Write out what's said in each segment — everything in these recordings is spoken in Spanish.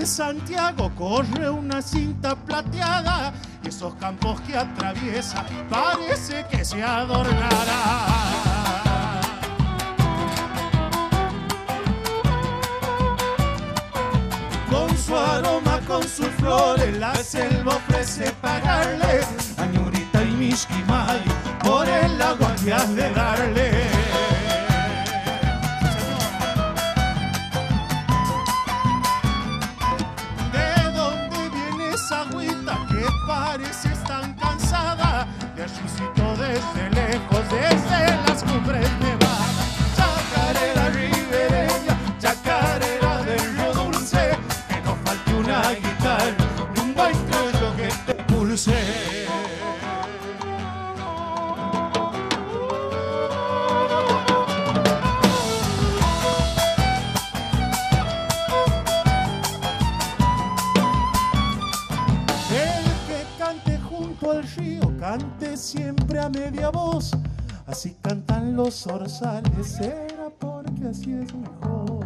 de Santiago corre una cinta plateada y esos campos que atraviesa parece que se adornará. Con su aroma, con sus flores, la selva ofrece pagarle a Ñurita y Mishquimay por el agua que has de darle. ¿De dónde viene esa agüita que parece tan cansada? De allicito desde lejos, desde las cumbres nevadas. Chacarera ribereña, chacarera del río Dulce, que no falte una guitarra y un buen criollo que te pulse. Al río cante siempre a media voz, así cantan los zorzales, será porque así es mejor.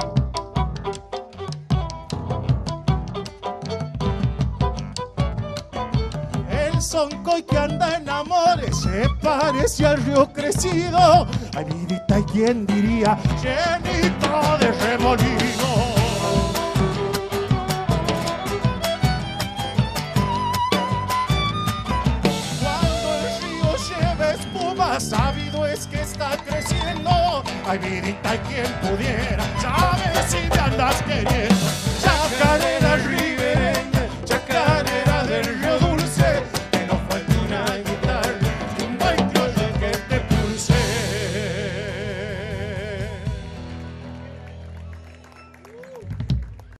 El soncoy que anda en amores se parece al río crecido, ay vidita, y quién diría, llenito de remolino. Sabido es que está creciendo, ay vidita, y quien pudiera saber si te andas queriendo.